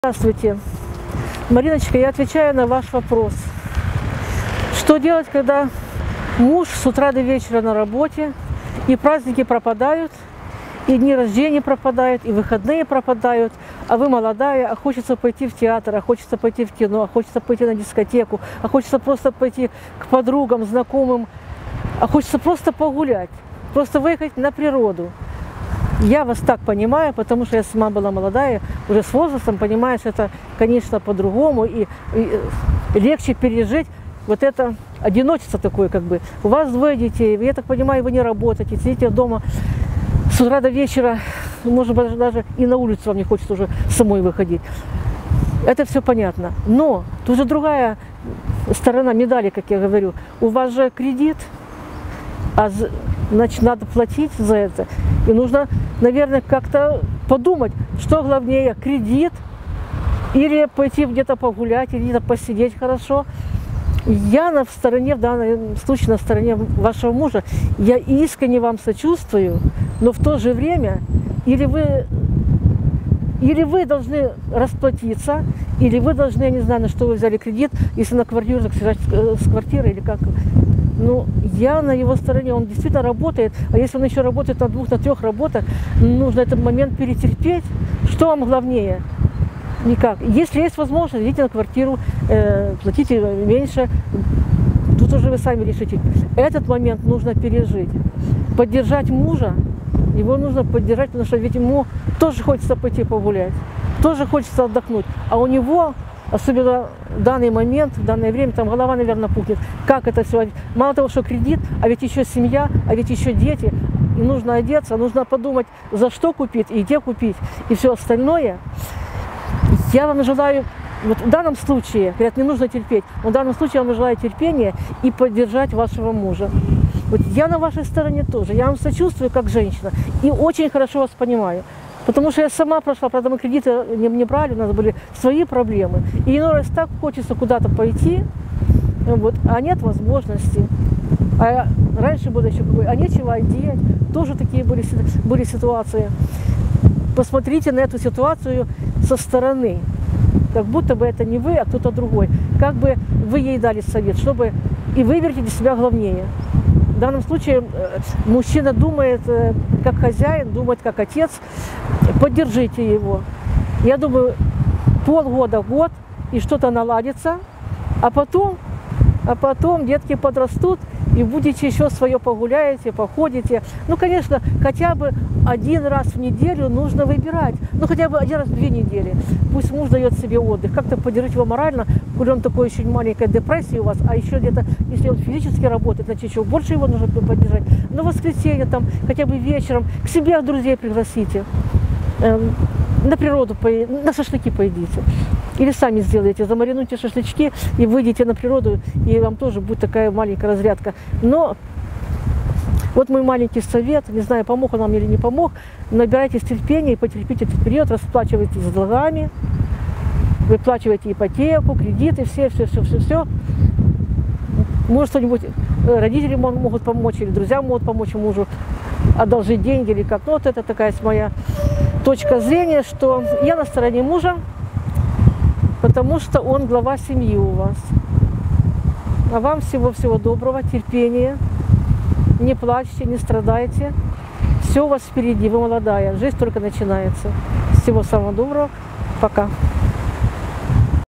Здравствуйте, Мариночка, я отвечаю на ваш вопрос. Что делать, когда муж с утра до вечера на работе, и праздники пропадают, и дни рождения пропадают, и выходные пропадают, а вы молодая, а хочется пойти в театр, а хочется пойти в кино, а хочется пойти на дискотеку, а хочется просто пойти к подругам, знакомым, а хочется просто погулять, просто выехать на природу. Я вас так понимаю, потому что я сама была молодая, уже с возрастом, понимаешь, это, конечно, по-другому, и легче пережить вот это одиночество такое, как бы. У вас двое детей, я так понимаю, вы не работаете, сидите дома с утра до вечера, может быть, даже и на улицу вам не хочется уже самой выходить. Это все понятно. Но тут же другая сторона медали, как я говорю. У вас же кредит, значит, надо платить за это. И нужно, наверное, как-то подумать, что главнее, кредит или пойти где-то погулять, или где-то посидеть хорошо. Я в данном случае на стороне вашего мужа. Я искренне вам сочувствую, но в то же время или вы должны расплатиться, или вы должны, я не знаю, на что вы взяли кредит, если на квартиру, так сказать, с квартиры или как. Ну, я на его стороне, он действительно работает, а если он еще работает на 2, на 3 работах, нужно этот момент перетерпеть. Что вам главнее? Никак. Если есть возможность, идите на квартиру, платите меньше, тут уже вы сами решите. Этот момент нужно пережить. Поддержать мужа, его нужно поддержать, потому что ведь ему тоже хочется пойти погулять, тоже хочется отдохнуть, а у него... Особенно в данный момент, в данное время, там голова, наверное, пухнет. Как это все? Мало того, что кредит, а ведь еще семья, а ведь еще дети. И нужно одеться, нужно подумать, за что купить и где купить, и все остальное. Я вам желаю, вот в данном случае, говорят, не нужно терпеть, но в данном случае я вам желаю терпения и поддержать вашего мужа. Вот я на вашей стороне тоже, я вам сочувствую как женщина и очень хорошо вас понимаю. Потому что я сама прошла, правда, мы кредиты не брали, у нас были свои проблемы. И иной раз так хочется куда-то пойти, вот, а нет возможности. А раньше было еще какое, а нечего одеть, тоже такие были ситуации. Посмотрите на эту ситуацию со стороны, как будто бы это не вы, а кто-то другой. Как бы вы ей дали совет, чтобы и выберите для себя главнее. В данном случае мужчина думает как хозяин, думает как отец. Поддержите его. Я думаю, полгода, год, и что-то наладится, а потом детки подрастут, и будете еще свое погуляете, походите. Ну, конечно, хотя бы 1 раз в неделю нужно выбирать. Ну, хотя бы 1 раз в 2 недели. Пусть муж дает себе отдых. Как-то поддержать его морально, коли он такой очень маленькая депрессия у вас, а еще где-то, если он физически работает, значит, еще больше его нужно поддержать. На воскресенье, там, хотя бы вечером, к себе друзей пригласите. На природу, на шашлыки поедите. Или сами сделайте, замаринуйте шашлычки и выйдите на природу, и вам тоже будет такая маленькая разрядка. Но вот мой маленький совет, не знаю, помог он вам или не помог, набирайтесь терпения и потерпите этот период, расплачивайтесь с долгами, выплачивайте ипотеку, кредиты, все. Может, что-нибудь родители могут помочь, или друзья могут помочь мужу одолжить деньги, или как. Ну, вот это такая моя точка зрения, что я на стороне мужа, потому что он глава семьи у вас. А вам всего-всего доброго, терпения, не плачьте, не страдайте. Все у вас впереди, вы молодая, жизнь только начинается. Всего самого доброго, пока.